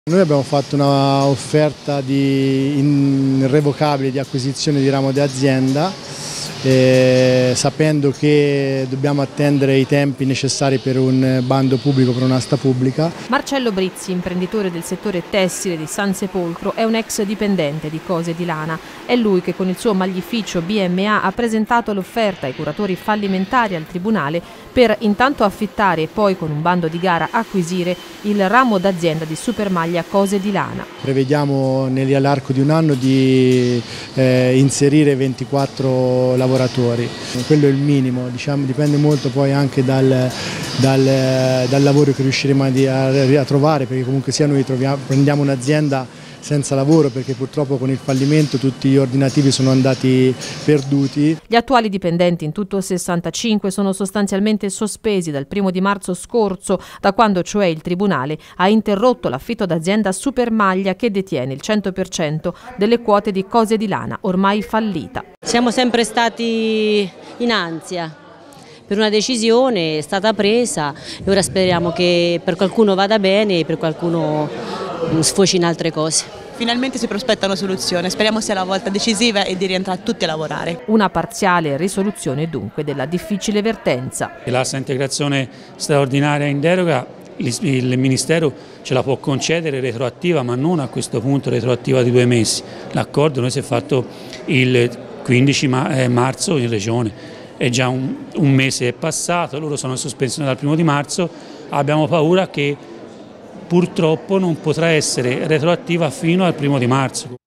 Noi abbiamo fatto una offerta irrevocabile di acquisizione di ramo d'azienda, sapendo che dobbiamo attendere i tempi necessari per un bando pubblico, per un'asta pubblica. Marcello Brizzi, imprenditore del settore tessile di San Sepolcro, è un ex dipendente di Cose di Lana. È lui che con il suo maglificio BMA ha presentato l'offerta ai curatori fallimentari al Tribunale per intanto affittare e poi con un bando di gara acquisire il ramo d'azienda di Supermaglia Cose di Lana. Prevediamo nell'arco di un anno di inserire 24 lavoratori, quello è il minimo, diciamo, dipende molto poi anche dal lavoro che riusciremo a trovare, perché comunque sia noi prendiamo un'azienda senza lavoro, perché purtroppo con il fallimento tutti gli ordinativi sono andati perduti. Gli attuali dipendenti, in tutto 65, sono sostanzialmente sospesi dal 1° di marzo scorso, da quando cioè il Tribunale ha interrotto l'affitto d'azienda Supermaglia, che detiene il 100% delle quote di Cose di Lana, ormai fallita. Siamo sempre stati in ansia per una decisione, è stata presa e ora speriamo che per qualcuno vada bene e per qualcuno sfoci in altre cose. Finalmente si prospetta una soluzione, speriamo sia la volta decisiva e di rientrare tutti a lavorare. Una parziale risoluzione dunque della difficile vertenza. L'asta integrazione straordinaria in deroga il Ministero ce la può concedere retroattiva, ma non a questo punto retroattiva di 2 mesi. L'accordo noi si è fatto il 15 marzo in Regione, è già un mese è passato, loro sono in sospensione dal 1° di marzo, abbiamo paura che purtroppo non potrà essere retroattiva fino al 1° di marzo.